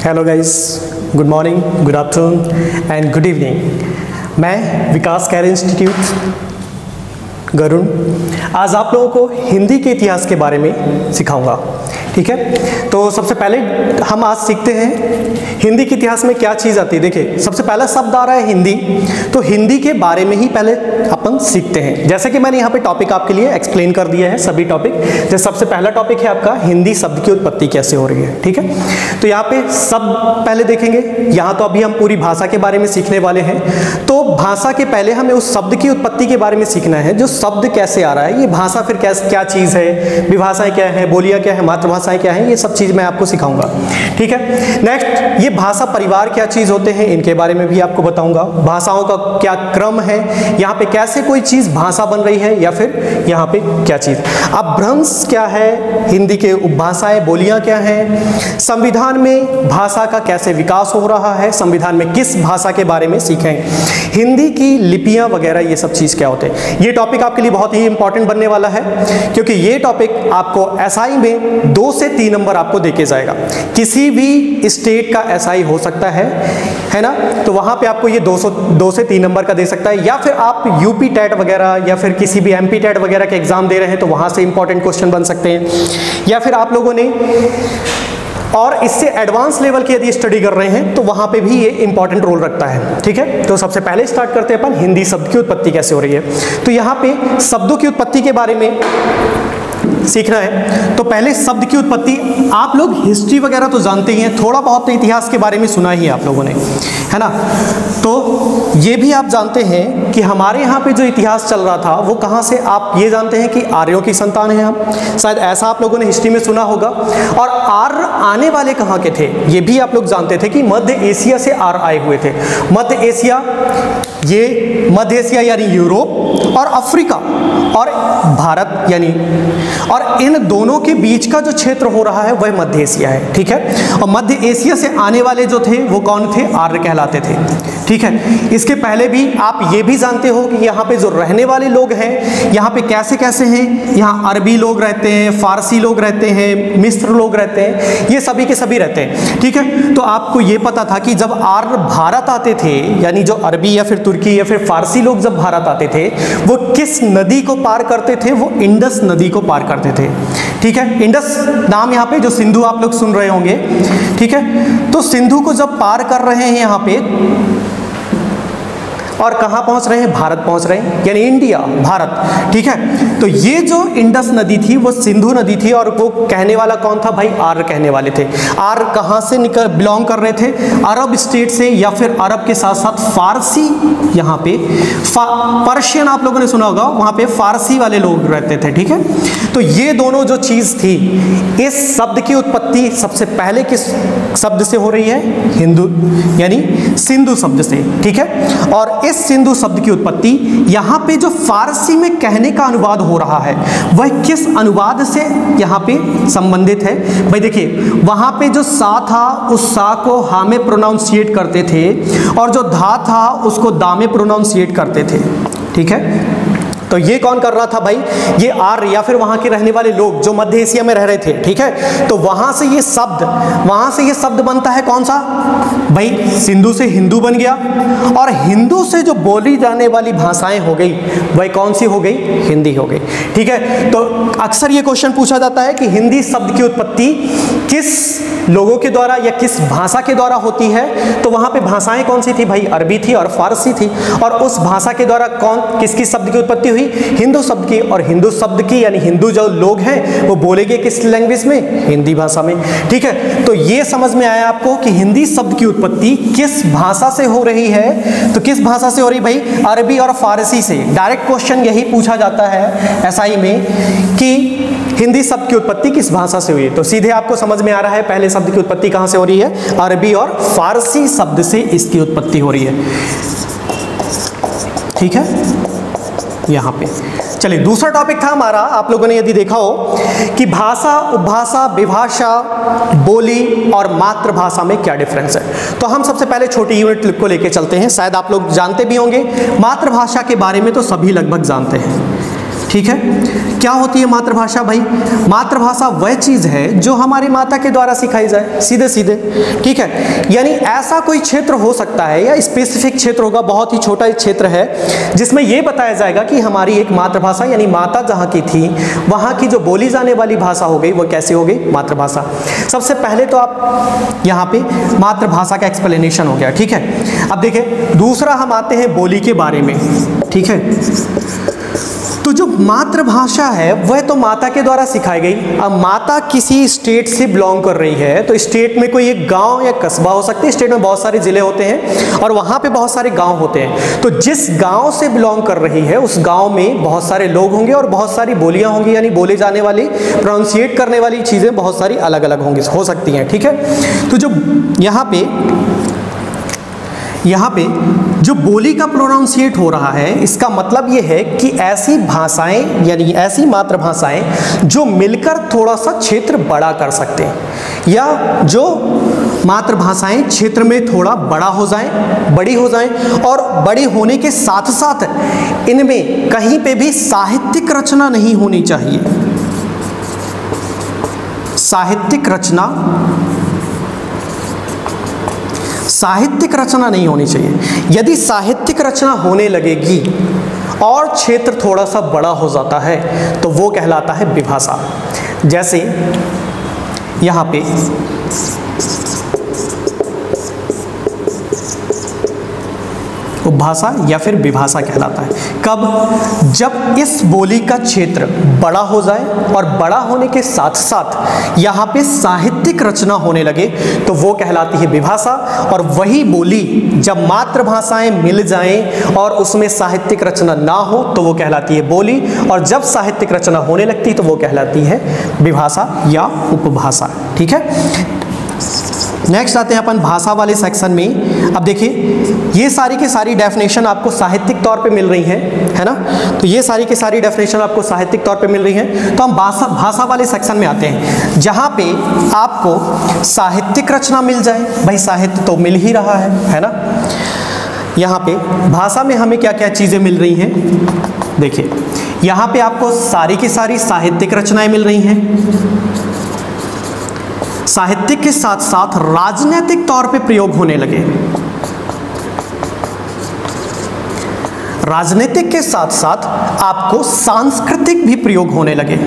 Hello guys, good morning, good afternoon and good evening. मैं Vikas career institute Garuda आज आप लोगों को हिंदी के इतिहास के बारे में सिखाऊंगा। ठीक है, तो सबसे पहले हम आज सीखते हैं हिंदी के इतिहास में क्या चीज़ आती है। देखिए, सबसे पहला शब्द आ रहा है हिंदी, तो हिंदी के बारे में ही पहले अपन सीखते हैं। जैसे कि मैंने यहाँ पे टॉपिक आपके लिए एक्सप्लेन कर दिया है, सभी टॉपिक। जैसे सबसे पहला टॉपिक है आपका हिंदी शब्द की उत्पत्ति कैसे हो रही है। ठीक है, तो यहाँ पे सब पहले देखेंगे। यहाँ तो अभी हम पूरी भाषा के बारे में सीखने वाले हैं, तो भाषा के पहले हमें उस शब्द की उत्पत्ति के बारे में सीखना है। जो शब्द कैसे आ रहा है, ये भाषा फिर क्या चीज़ है, विभाषाएं क्या है, बोलियाँ क्या है, मातृभाषाएं क्या है, ये सब चीज़ मैं आपको सिखाऊंगा। ठीक है, नेक्स्ट ये भाषा परिवार क्या चीज़ होते हैं, इनके बारे में भी आपको बताऊंगा। भाषाओं का क्या क्रम है, यहाँ पे कैसे कोई चीज़ भाषा बन रही है, या फिर यहाँ पे क्या चीज़। अपभ्रंश क्या है, हिंदी के उपभाषाएं बोलियाँ क्या हैं, संविधान में भाषा का कैसे विकास हो रहा है, संविधान में किस भाषा के बारे में सीखें, हिंदी की लिपियाँ वगैरह, ये सब चीज़ क्या होते हैं। ये टॉपिक आपके लिए बहुत ही इंपॉर्टेंट बनने वाला है, क्योंकि ये टॉपिक आपको एसआई में 2 से 3 नंबर आपको देके जाएगा। किसी भी स्टेट का एसआई हो सकता है ना, तो वहाँ पे आपको ये 2 से 3 नंबर का दे सकता है। या फिर आप यूपी टेट वगैरह या फिर किसी भी एमपी टेट वगैरह के एग्जाम दे रहे हैं, तो वहाँ से इंपॉर्टेंट क्वेश्चन बन सकते हैं। या फिर आप लोगों ने और इससे एडवांस लेवल की यदि स्टडी कर रहे हैं, तो वहाँ पे भी ये इंपॉर्टेंट रोल रखता है। ठीक है, तो सबसे पहले स्टार्ट करते हैं अपन हिंदी शब्द की उत्पत्ति कैसे हो रही है। तो यहाँ पे शब्दों की उत्पत्ति के बारे में सीखना है। तो पहले शब्द की उत्पत्ति, आप लोग हिस्ट्री वगैरह तो जानते ही हैं, थोड़ा बहुत तो इतिहास के बारे में सुना ही है आप लोगों ने, है ना। तो ये भी आप जानते हैं कि हमारे यहाँ पे जो इतिहास चल रहा था वो कहाँ से, आप ये जानते हैं कि आर्यों की संतान है हम, शायद ऐसा आप लोगों ने हिस्ट्री में सुना होगा। और आर्य आने वाले कहाँ के थे, ये भी आप लोग जानते थे कि मध्य एशिया से आर्य आए हुए थे। मध्य एशिया, ये मध्य एशिया यानी यूरोप और अफ्रीका और भारत यानी, और इन दोनों के बीच का जो क्षेत्र हो रहा है वह मध्य एशिया है। ठीक है, और मध्य एशिया से आने वाले जो थे वो कौन थे, आर्य कहलाते थे। ठीक है, इसके पहले भी आप ये भी जानते हो कि यहाँ पे जो रहने वाले लोग हैं, यहाँ पे कैसे कैसे हैं, यहाँ अरबी लोग रहते हैं, फारसी लोग रहते हैं, मिस्र लोग रहते हैं, ये सभी के सभी रहते हैं। ठीक है, तो आपको ये पता था कि जब आर्य भारत आते थे, यानी जो अरबी या फिर तुर्की या फिर फारसी लोग जब भारत आते थे, वो किस नदी को पार करते थे, वो इंडस नदी को पार करते थे। ठीक है, इंडस नाम यहाँ पे जो सिंधु आप लोग सुन रहे होंगे। ठीक है, तो सिंधु को जब पार कर रहे हैं यहाँ पे, और कहाँ पहुँच रहे हैं, भारत पहुँच रहे हैं, यानी इंडिया, भारत। ठीक है, तो ये जो इंडस नदी थी वो सिंधु नदी थी, और वो कहने वाला कौन था भाई, आर्य कहने वाले थे। आर्य कहाँ से बिलोंग कर रहे थे, अरब स्टेट से, या फिर अरब के साथ साथ फारसी, यहाँ पे पर्शियन आप लोगों ने सुना होगा, वहाँ पे फारसी वाले लोग रहते थे। ठीक है, तो ये दोनों जो चीज़ थी, इस शब्द की उत्पत्ति सबसे पहले किस शब्द से हो रही है, हिंदू यानी सिंधु शब्द से। ठीक है, और इस सिंधु शब्द की उत्पत्ति यहाँ पे जो फारसी में कहने का अनुवाद हो रहा है, वह किस अनुवाद से यहाँ पे संबंधित है। भाई देखिए, वहाँ पे जो सा था उस सा को हा में प्रोनाउंसिएट करते थे, और जो धा था उसको दा में प्रोनाउंसिएट करते थे। ठीक है, तो ये कौन कर रहा था भाई, ये आर्य या फिर वहाँ के रहने वाले लोग जो मध्य एशिया में रह रहे थे। ठीक है, तो वहाँ से ये शब्द बनता है कौन सा भाई, सिंधु से हिंदू बन गया, और हिंदू से जो बोली जाने वाली भाषाएं हो गई वह कौन सी हो गई, हिंदी हो गई। ठीक है, तो अक्सर ये क्वेश्चन पूछा जाता है कि हिंदी शब्द की उत्पत्ति किस लोगों के द्वारा या किस भाषा के द्वारा होती है। तो वहाँ पे भाषाएं कौन सी थी भाई, अरबी थी और फारसी थी, और उस भाषा के द्वारा किस शब्द की उत्पत्ति हुई, हिंदू शब्द की। और हिंदू शब्द की यानी हिंदू जो लोग हैं वो बोलेंगे किस लैंग्वेज में, हिंदी भाषा में। ठीक है, तो ये समझ में आया आपको कि हिंदी शब्द की उत्पत्ति किस भाषा से हो रही है। तो किस भाषा से हो रही भाई, अरबी और फारसी से। डायरेक्ट क्वेश्चन यही पूछा जाता है एसआई में कि हिंदी शब्द की उत्पत्ति किस भाषा से हुई है। तो सीधे आपको समझ में आ रहा है पहले शब्द की उत्पत्ति कहाँ से हो रही है, अरबी और फारसी शब्द से इसकी उत्पत्ति हो रही है। ठीक है, यहाँ पे चलिए दूसरा टॉपिक था हमारा, आप लोगों ने यदि देखा हो कि भाषा, उपभाषा, विभाषा, बोली और मातृभाषा में क्या डिफरेंस है। तो हम सबसे पहले छोटी यूनिट को लेके चलते हैं। शायद आप लोग जानते भी होंगे, मातृभाषा के बारे में तो सभी लगभग जानते हैं। ठीक है। क्या होती है मातृभाषा भाई? मातृभाषा वह चीज है जो हमारी माता के द्वारा सिखाई जाए, सीधे सीधे, ठीक है। यानी ऐसा कोई क्षेत्र हो सकता है या स्पेसिफिक क्षेत्र होगा, बहुत ही छोटा क्षेत्र है, जिसमें यह बताया जाएगा कि हमारी एक मातृभाषा यानी माता जहां की थी वहां की जो बोली जाने वाली भाषा हो गई वो कैसे हो गई? मातृभाषा। सबसे पहले तो आप यहां पे मातृभाषा का एक्सप्लेनेशन हो गया, ठीक है। अब देखिए दूसरा हम आते हैं बोली के बारे में, ठीक है। तो जो मातृभाषा है वह तो माता के द्वारा सिखाई गई। अब माता किसी स्टेट से बिलोंग कर रही है तो स्टेट में कोई एक गांव या कस्बा हो सकती है, स्टेट में बहुत सारे जिले होते हैं और वहां पे बहुत सारे गांव होते हैं। तो जिस गांव से बिलोंग कर रही है उस गांव में बहुत सारे लोग होंगे और बहुत सारी बोलियां होंगी, यानी बोले जाने वाली, प्रोनाउंसिएट करने वाली चीजें बहुत सारी अलग अलग होंगी, हो सकती हैं, ठीक है। तो जो यहाँ पे जो बोली का प्रोनाउंसिएट हो रहा है, इसका मतलब ये है कि ऐसी भाषाएं यानी ऐसी मातृभाषाएं जो मिलकर थोड़ा सा क्षेत्र बड़ा कर सकते हैं, या जो मातृभाषाएं क्षेत्र में थोड़ा बड़ी हो जाएं और बड़ी होने के साथ साथ इनमें कहीं पे भी साहित्यिक रचना नहीं होनी चाहिए। साहित्यिक रचना नहीं होनी चाहिए। यदि साहित्यिक रचना होने लगेगी और क्षेत्र थोड़ा सा बड़ा हो जाता है तो वो कहलाता है विभाषा। जैसे यहाँ पे उपभाषा या फिर विभाषा कहलाता है। कब? जब इस बोली का क्षेत्र बड़ा हो जाए और बड़ा होने के साथ साथ यहाँ पे साहित्यिक रचना होने लगे तो वो कहलाती है विभाषा। और वही बोली जब मातृभाषाएं मिल जाएं और उसमें साहित्यिक रचना ना हो तो वो कहलाती है बोली, और जब साहित्यिक रचना होने लगती तो वो कहलाती है विभाषा या उपभाषा, ठीक है। नेक्स्ट आते हैं अपन भाषा वाले सेक्शन में। अब देखिए ये सारी की सारी डेफिनेशन आपको साहित्यिक तौर पे मिल रही हैं, है ना। तो ये सारी की सारी डेफिनेशन आपको साहित्यिक तौर पे मिल रही हैं। तो हम भाषा वाले सेक्शन में आते हैं जहाँ पे आपको साहित्यिक रचना मिल जाए। भाई साहित्य तो मिल ही रहा है ना। यहाँ पे भाषा में हमें क्या क्या चीज़ें मिल रही हैं? देखिए यहाँ पे आपको सारी की सारी साहित्यिक रचनाएं मिल रही हैं। साहित्यिक के साथ साथ राजनीतिक तौर पे प्रयोग होने लगे। राजनीतिक के साथ साथ आपको सांस्कृतिक भी प्रयोग होने लगे।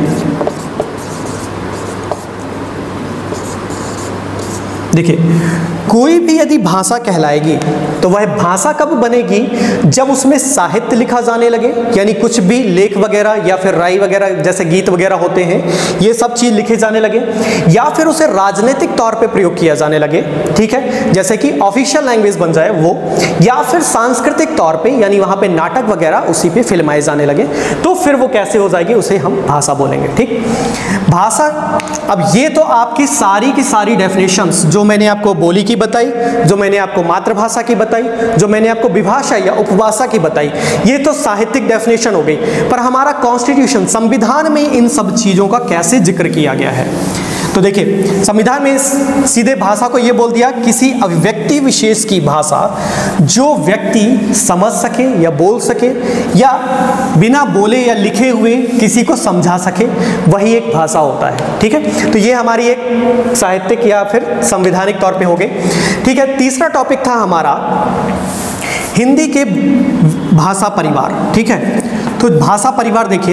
देखिए कोई भी यदि भाषा कहलाएगी तो वह भाषा कब बनेगी? जब उसमें साहित्य लिखा जाने लगे, यानी कुछ भी लेख वगैरह या फिर राय वगैरह जैसे गीत वगैरह होते हैं ये सब चीज लिखे जाने लगे, या फिर उसे राजनीतिक तौर पे प्रयोग किया जाने लगे, ठीक है, जैसे कि ऑफिशियल लैंग्वेज बन जाए वो, या फिर सांस्कृतिक तौर पे यानी वहां पे नाटक वगैरह उसी पे फिल्माए जाने लगे, तो फिर वो कैसे हो जाएगी? उसे हम भाषा बोलेंगे, ठीक। भाषा, अब ये तो आपकी सारी की सारी डेफिनेशंस जो मैंने आपको बोली की बताई, जो मैंने आपको मातृभाषा की बताई, जो मैंने आपको विभाषा या उपभाषा की बताई, ये तो साहित्यिक डेफिनेशन हो गई। पर हमारा कॉन्स्टिट्यूशन, संविधान में इन सब चीजों का कैसे जिक्र किया गया है? तो देखिए संविधान में सीधे भाषा को यह बोल दिया किसी अभिव्यक्ति विशेष की भाषा जो व्यक्ति समझ सके या बोल सके या बिना बोले या लिखे हुए किसी को समझा सके, वही एक भाषा होता है, ठीक है। तो ये हमारी एक साहित्यिक या फिर संवैधानिक तौर पे हो गए, ठीक है। तीसरा टॉपिक था हमारा हिंदी के भाषा परिवार, ठीक है। तो भाषा परिवार देखिए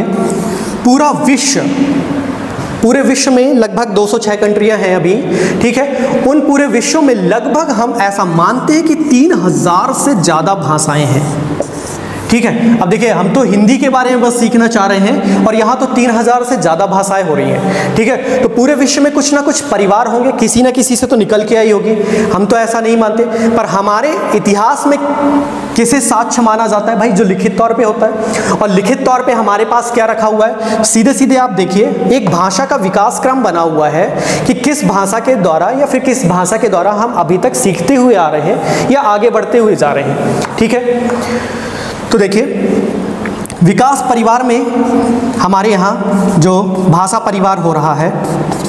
पूरे विश्व में लगभग 206 कंट्रियां हैं अभी, ठीक है। उन पूरे विश्व में लगभग हम ऐसा मानते हैं कि 3000 से ज्यादा भाषाएं हैं, ठीक है। अब देखिए हम तो हिंदी के बारे में बस सीखना चाह रहे हैं और यहाँ तो 3000 से ज़्यादा भाषाएं हो रही हैं, ठीक है। तो पूरे विश्व में कुछ ना कुछ परिवार होंगे, किसी ना किसी से तो निकल के आई होगी, हम तो ऐसा नहीं मानते। पर हमारे इतिहास में किसे साक्ष्य माना जाता है? भाई जो लिखित तौर पे होता है। और लिखित तौर पे हमारे पास क्या रखा हुआ है? सीधे सीधे आप देखिए एक भाषा का विकास क्रम बना हुआ है कि किस भाषा के द्वारा या फिर किस भाषा के द्वारा हम अभी तक सीखते हुए आ रहे हैं या आगे बढ़ते हुए जा रहे हैं, ठीक है। तो देखिए विकास परिवार में हमारे यहाँ जो भाषा परिवार हो रहा है,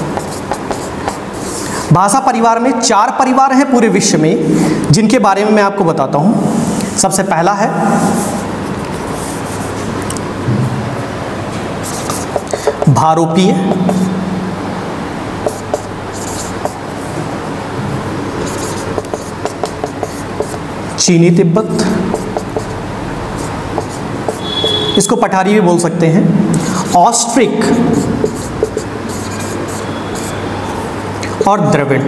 भाषा परिवार में 4 परिवार हैं पूरे विश्व में, जिनके बारे में मैं आपको बताता हूँ। सबसे पहला है भारोपीय, चीनी तिब्बत, इसको पठारी भी बोल सकते हैं, ऑस्ट्रिक और द्रविड़।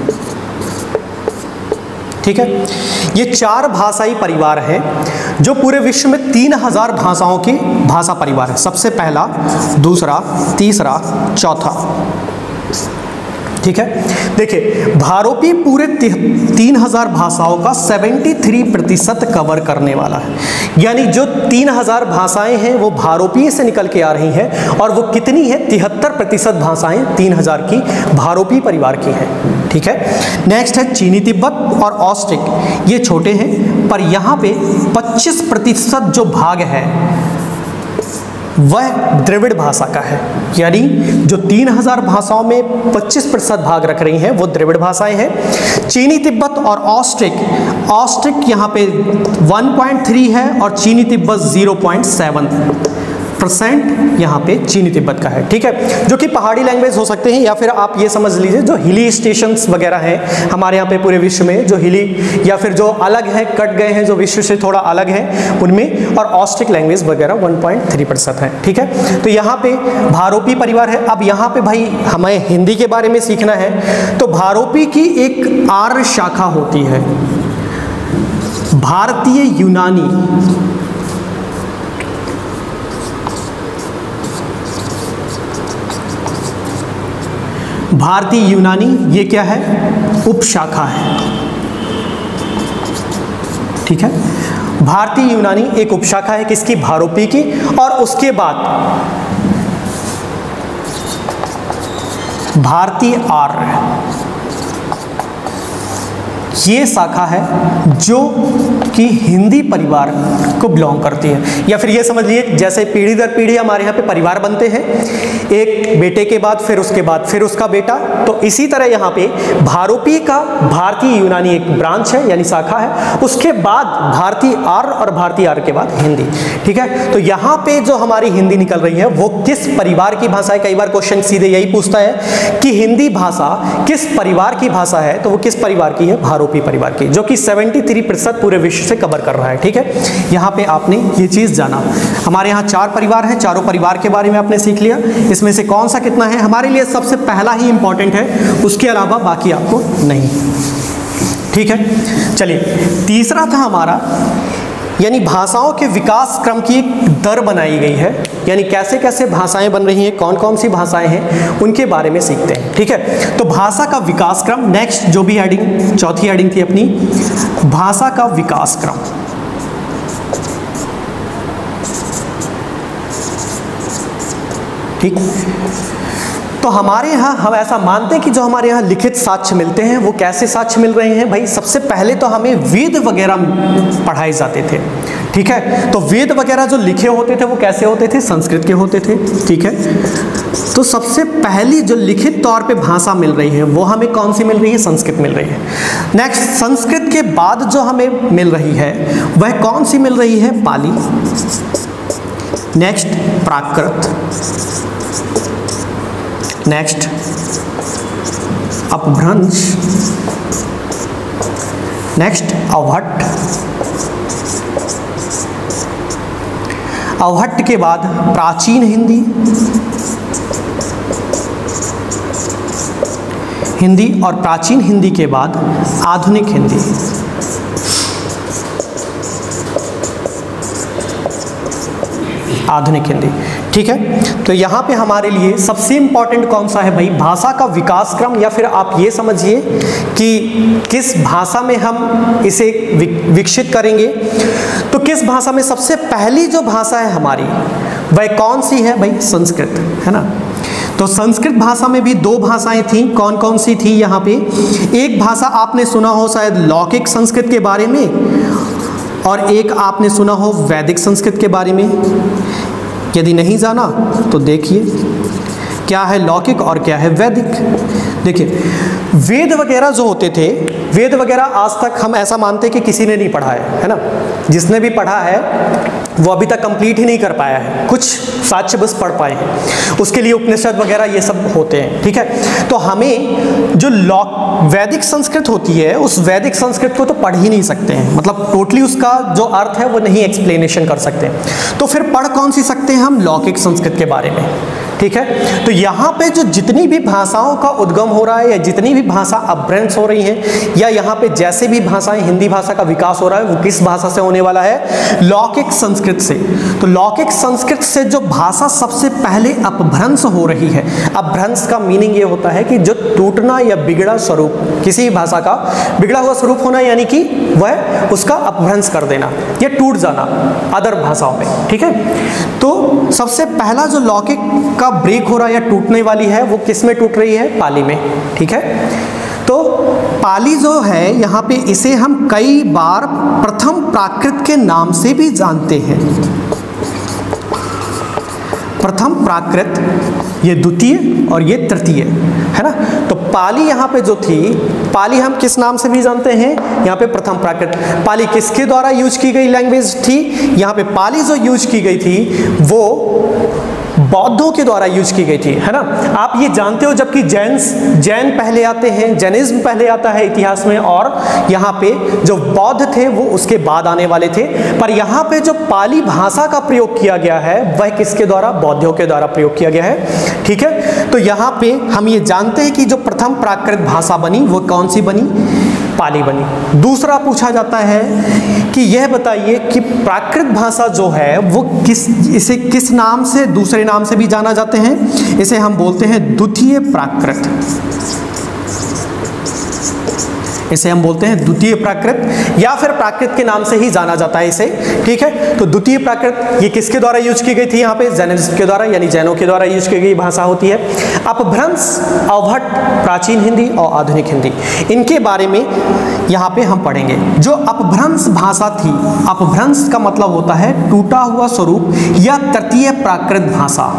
ठीक है, ये 4 भाषाई परिवार हैं जो पूरे विश्व में 3000 भाषाओं की भाषा परिवार है। सबसे पहला, दूसरा, तीसरा, चौथा। ठीक है, देखिए भारोपी पूरे 3000 भाषाओं का 73% कवर करने वाला है। यानी जो 3000 भाषाएं हैं वो भारोपीय से निकल के आ रही हैं, और वो कितनी है, 73% भाषाएं 3000 की भारोपी परिवार की हैं। ठीक है, नेक्स्ट है चीनी तिब्बत और ऑस्ट्रिक। ये छोटे हैं, पर यहाँ पे 25% जो भाग है वह द्रविड़ भाषा का है। यानी जो 3000 भाषाओं में 25% भाग रख रही हैं वो द्रविड़ भाषाएं हैं। चीनी तिब्बत और ऑस्ट्रिक यहाँ पे 1.3 है और चीनी तिब्बत 0.7% यहाँ पे चीनी तिब्बत का है। ठीक है, जो कि पहाड़ी लैंग्वेज हो सकते हैं, या फिर आप ये समझ लीजिए जो हिली स्टेशंस वगैरह हैं हमारे यहाँ पे पूरे विश्व में, जो हिली या फिर जो अलग है, कट गए हैं, जो विश्व से थोड़ा अलग है उनमें, और ऑस्ट्रिक लैंग्वेज वगैरह 1.3% है। ठीक है, तो यहाँ पे भारोपी परिवार है। अब यहाँ पे भाई हमें हिंदी के बारे में सीखना है, तो भारोपी की एक आर्य शाखा होती है, भारतीय यूनानी। भारतीय यूनानी ये क्या है, उपशाखा है। ठीक है, भारतीय यूनानी एक उपशाखा है किसकी, भारोपी की। और उसके बाद भारतीय आर्य, ये शाखा है जो कि हिंदी परिवार को बिलोंग करती है। या फिर ये समझ लीजिए जैसे पीढ़ी दर पीढ़ी हमारे यहाँ पे परिवार बनते हैं, एक बेटे के बाद फिर उसके बाद फिर उसका बेटा, तो इसी तरह यहाँ पे भारोपी का भारतीय यूनानी एक ब्रांच है यानी शाखा है, उसके बाद भारतीय आर्य और भारतीय आर्य के बाद हिंदी। ठीक है, तो यहाँ पे जो हमारी हिंदी निकल रही है वो किस परिवार की भाषा है। कई बार क्वेश्चन सीधे यही पूछता है कि हिंदी भाषा किस परिवार की भाषा है, तो वो किस परिवार की है, भारोपी परिवार की, जो कि 73% पूरे विश्व से कवर कर रहा है। ठीक है, यहाँ पे आपने ये चीज जाना। हमारे यहाँ 4 परिवार हैं, चारों परिवार के बारे में आपने सीख लिया। इसमें से कौन सा कितना है हमारे लिए सबसे पहला ही इंपॉर्टेंट है, उसके अलावा बाकी आपको नहीं। ठीक है, चलिए तीसरा था हमारा, यानी भाषाओं के विकास क्रम की एक दर बनाई गई है, यानी कैसे कैसे भाषाएं बन रही हैं, कौन कौन सी भाषाएं हैं, उनके बारे में सीखते हैं। ठीक है, तो भाषा का विकास क्रम, नेक्स्ट जो भी हेडिंग, चौथी हेडिंग थी अपनी, भाषा का विकास क्रम। ठीक, तो हमारे यहाँ हम ऐसा मानते हैं कि जो हमारे यहाँ लिखित साक्ष्य मिलते हैं वो कैसे साक्ष्य मिल रहे हैं भाई। सबसे पहले तो हमें वेद वगैरह पढ़ाए जाते थे। ठीक है, तो वेद वगैरह जो लिखे होते थे वो कैसे होते थे, संस्कृत के होते थे। ठीक है, तो सबसे पहली जो लिखित तौर पे भाषा मिल रही है वो हमें कौन सी मिल रही है, संस्कृत मिल रही है। नेक्स्ट, संस्कृत के बाद जो हमें मिल रही है वह कौन सी मिल रही है, Pali. Next, Prakrit. Next, Apabhramsha. Next, Avahatta. Avahatta के बाद प्राचीन हिंदी, और प्राचीन हिंदी के बाद आधुनिक हिंदी। आधुनिक हिंदी। ठीक है, तो यहाँ पे हमारे लिए सबसे इंपॉर्टेंट कौन सा है भाई, भाषा का विकास क्रम, या फिर आप ये समझिए कि किस भाषा में हम इसे विकसित करेंगे। तो किस भाषा में सबसे पहली जो भाषा है हमारी वह कौन सी है भाई, संस्कृत, है ना। तो संस्कृत भाषा में भी 2 भाषाएं थी, कौन कौन सी थी यहाँ पे। एक भाषा आपने सुना हो शायद लौकिक संस्कृत के बारे में, और एक आपने सुना हो वैदिक संस्कृत के बारे में। यदि नहीं जाना तो देखिए क्या है लौकिक और क्या है वैदिक। देखिए वेद वगैरह जो होते थे वेद वगैरह आज तक हम ऐसा मानते हैं कि किसी ने नहीं पढ़ा है ना। जिसने भी पढ़ा है वो अभी तक कंप्लीट ही नहीं कर पाया है, कुछ साक्ष्य बस पढ़ पाए हैं, उसके लिए उपनिषद वगैरह ये सब होते हैं, ठीक है। तो हमें जो वैदिक संस्कृत होती है उस वैदिक संस्कृत को तो पढ़ ही नहीं सकते हैं, मतलब टोटली उसका जो अर्थ है वो नहीं एक्सप्लेनेशन कर सकते, तो फिर पढ़ कौन सी सकते हैं हम? लौकिक संस्कृत के बारे में, ठीक है। तो यहाँ पे जो जितनी भी भाषाओं का उद्गम हो रहा है या जितनी भी भाषा अपभ्रंश हो रही हैं या यहाँ पे जैसे भी भाषाएं, हिंदी भाषा का विकास हो रहा है वो किस भाषा से होने वाला है? लौकिक संस्कृत से। तो लौकिक संस्कृत से जो भाषा सबसे पहले अपभ्रंश हो रही है, अपभ्रंश का मीनिंग ये होता है कि जो टूटना या बिगड़ा स्वरूप, किसी भी भाषा का बिगड़ा हुआ स्वरूप होना, यानी कि वह उसका अपभ्रंश कर देना या टूट जाना अदर भाषाओं में, ठीक है। तो सबसे पहला जो लौकिक का ब्रेक हो रहा है या टूटने वाली है वो किस में टूट रही है? पाली में, ठीक है। तो पाली जो है यहाँ पे इसे हम कई बार प्रथम प्राकृत के नाम से भी जानते हैं। प्रथम प्राकृत, ये द्वितीय और ये तृतीय, है ना। तो पाली यहाँ पे जो थी, पाली हम किस नाम से भी जानते हैं? यहाँ पे प्रथम प्राकृत। पाली किसके द्वारा यूज की गई लैंग्वेज थी? यहाँ पे पाली जो यूज की गई थी वो बौद्धों के द्वारा यूज की गई थी, है ना। आप ये जानते हो, जबकि जैन पहले आते हैं, जैनिज्म पहले आता है इतिहास में, और यहाँ पे जो बौद्ध थे वो उसके बाद आने वाले थे। पर यहाँ पे जो पाली भाषा का प्रयोग किया गया है वह किसके द्वारा? बौद्धों के द्वारा प्रयोग किया गया है, ठीक है। तो यहाँ पे हम ये जानते हैं कि जो प्रथम प्राकृत भाषा बनी वो कौन सी बनी? पाली बनी। दूसरा पूछा जाता है कि यह बताइए कि प्राकृत भाषा जो है वो इसे किस नाम से, दूसरे नाम से भी जाना जाते हैं? इसे हम बोलते हैं द्वितीय प्राकृत। इसे हम बोलते हैं द्वितीय प्राकृत, या फिर प्राकृत के नाम से ही जाना जाता है इसे, ठीक है। तो द्वितीय प्राकृत ये किसके द्वारा यूज की गई थी? यहाँ पे जैनिज्म के द्वारा, यानी जैनों के द्वारा यूज की गई भाषा होती है। अपभ्रंश, अवभट, प्राचीन हिंदी और आधुनिक हिंदी, इनके बारे में यहाँ पे हम पढ़ेंगे। जो अपभ्रंश भाषा थी, अपभ्रंश का मतलब होता है टूटा हुआ स्वरूप या तृतीय प्राकृत भाषा।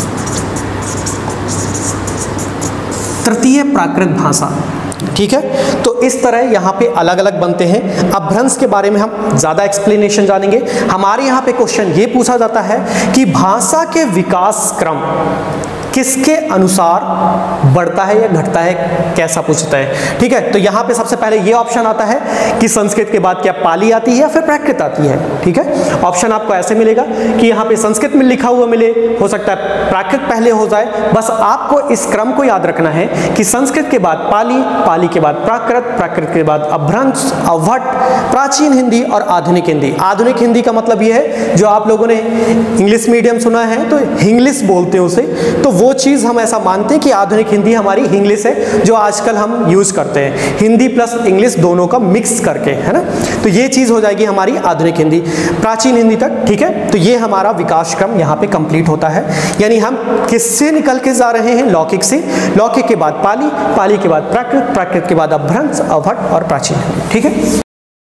तृतीय प्राकृत भाषा, ठीक है। तो इस तरह यहाँ पे अलग अलग बनते हैं। अपभ्रंश के बारे में हम ज़्यादा एक्सप्लेनेशन जानेंगे। हमारे यहाँ पे क्वेश्चन ये पूछा जाता है कि भाषा के विकास क्रम किसके अनुसार बढ़ता है या घटता है, कैसा पूछता है, ठीक है। तो यहाँ पे सबसे पहले ये ऑप्शन आता है कि संस्कृत के बाद क्या पाली आती है या फिर प्राकृत आती है, ठीक है। ऑप्शन आपको ऐसे मिलेगा कि यहाँ पे संस्कृत में लिखा हुआ मिले, हो सकता है प्राकृत पहले हो जाए। बस आपको इस क्रम को याद रखना है कि संस्कृत के बाद पाली, पाली के बाद प्राकृत, प्राकृत के बाद अपभ्रंश, अवभट, प्राचीन हिंदी और आधुनिक हिंदी। आधुनिक हिंदी का मतलब ये है, जो आप लोगों ने इंग्लिश मीडियम सुना है तो इंग्लिश बोलते हैं उसे, तो वो चीज़ हम ऐसा मानते हैं कि आधुनिक हिंदी हमारी इंग्लिश है जो आजकल हम यूज करते हैं, हिंदी प्लस इंग्लिश दोनों का मिक्स करके, है ना। तो ये चीज़ हो जाएगी हमारी आधुनिक हिंदी, प्राचीन हिंदी तक, ठीक है। तो ये हमारा विकास क्रम यहाँ पे कंप्लीट होता है, यानी हम किससे निकल के जा रहे हैं? लौकिक से। लौकिक के बाद पाली, पाली के बाद प्राकृत, प्राकृत के बाद अपभ्रंश, अवभट और प्राचीन हिंदी, ठीक है।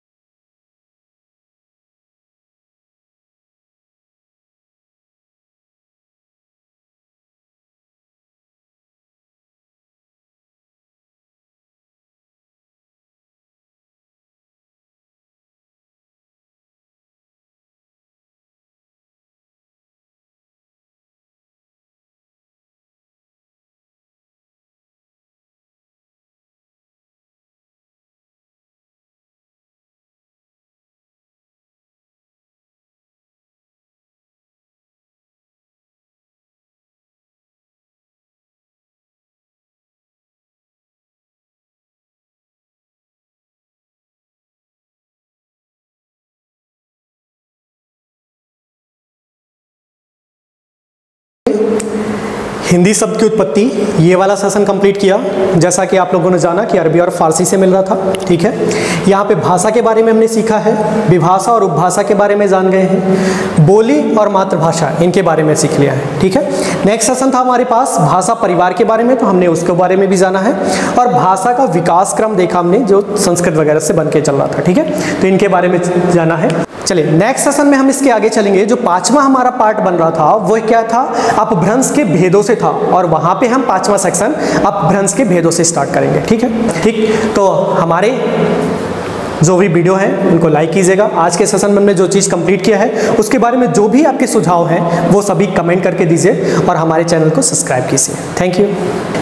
हिंदी शब्द की उत्पत्ति, ये वाला सेशन कंप्लीट किया। जैसा कि आप लोगों ने जाना कि अरबी और फारसी से मिल रहा था, ठीक है। यहाँ पे भाषा के बारे में हमने सीखा है, विभाषा और उपभाषा के बारे में जान गए हैं, बोली और मातृभाषा इनके बारे में सीख लिया है, ठीक है। नेक्स्ट सेशन था हमारे पास भाषा परिवार के बारे में, तो हमने उसके बारे में भी जाना है, और भाषा का विकास क्रम देखा हमने जो संस्कृत वगैरह से बन के चल रहा था, ठीक है। तो इनके बारे में जाना है। चलिए नेक्स्ट सेशन में हम इसके आगे चलेंगे। जो पांचवा हमारा पार्ट बन रहा था वो क्या था, अपभ्रंश के भेदों से था, और वहां पे हम पांचवा सेक्शन अपभ्रंश के भेदों से स्टार्ट करेंगे। ठीक है, ठीक। तो हमारे जो भी वीडियो है उनको लाइक कीजिएगा। आज के सेशन में हमने जो चीज़ कंप्लीट किया है उसके बारे में जो भी आपके सुझाव हैं वो सभी कमेंट करके दीजिए और हमारे चैनल को सब्सक्राइब कीजिए। Thank you.